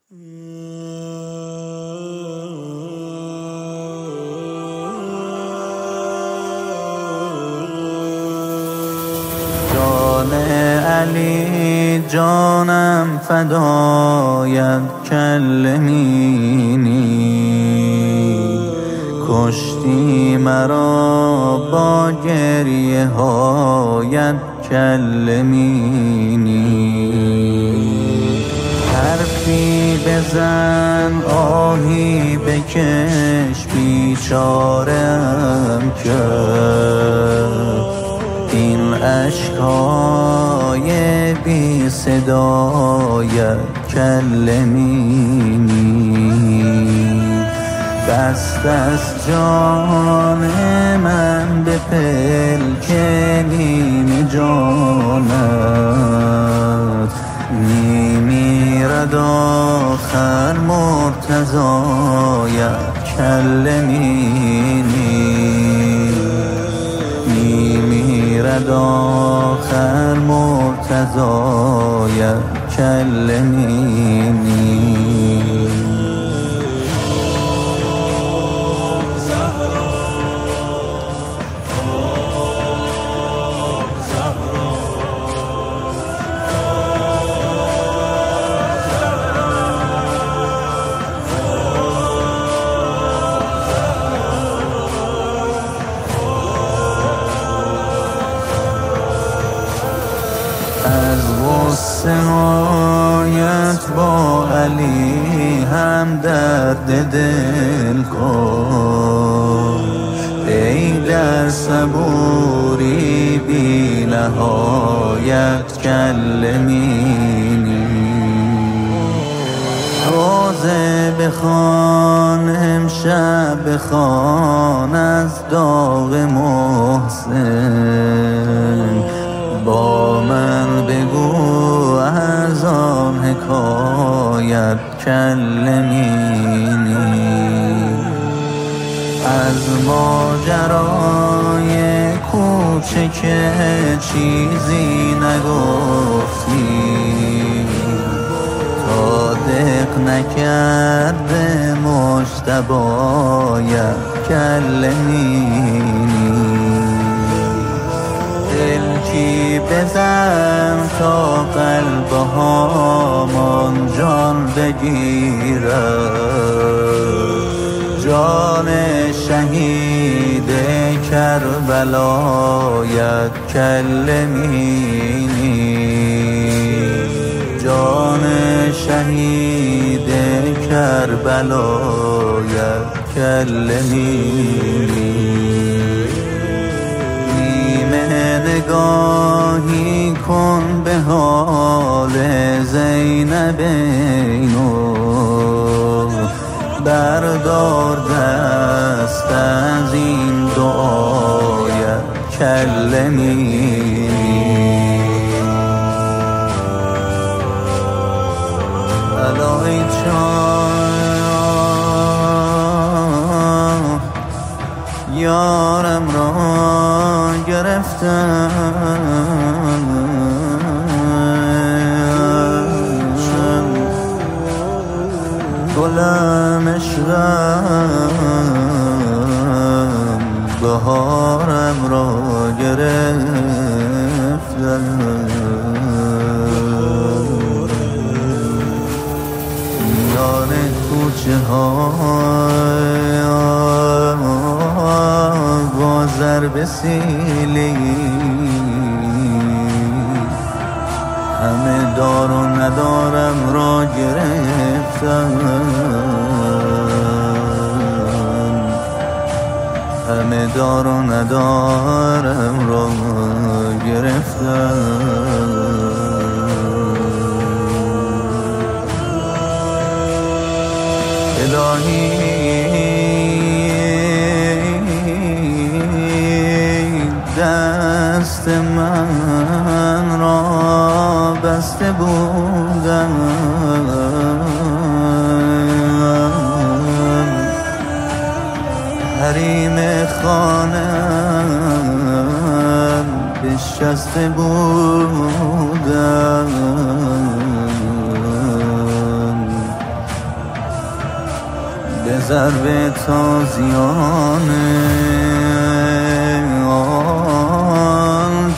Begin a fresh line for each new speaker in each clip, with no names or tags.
جان علی جانم فدایت کلمینی، کشتی مرا با گریه هایت کلمینی. حرفی بزن آهی بکش بیچاره‌ام کرد، این اشک‌های بی صدایت کلمینی. دست از جان من به پلک نیم جانت، میمیرد آخر مرتضایت کلمینی، میمیرد آخر مرتضایت کلمینی. از غصه هایت با علی هم درد دل کن، ای در صبوری بی نهایت کلمینی. روزه بخوان امشب بخوان از داغ محسن، با من بگو از آن حکایت کلمینی. از ماجرای کوچک چیزی نگفتی، تا دق نکرده مجتبایت کلمینی. دلکی بزن تا قلب هامان جان بگیرد، جان شهید کربلایت کلمینی، جان شهید کربلایت کلمینی. نگاهی کن به حال زینب اینو، بردار دست از این دعایت کلمینی. الهی جان یارم را گرفتم، گلم عشقم بهارم را گرفتم. میان کوچه های با ضرب سیلی، همه دار و ندارم را گرفتم، همه دار و ندارم را گرفتم. الهی دست من را بسته بودم، حریم خانم بشسته بودم، ضرب تازیان آن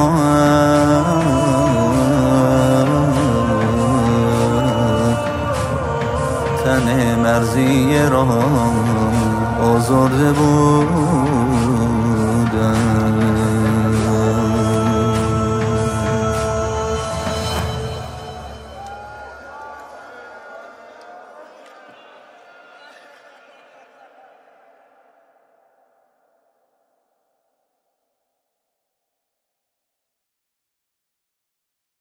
جماعت تن مرزی را آزرده بود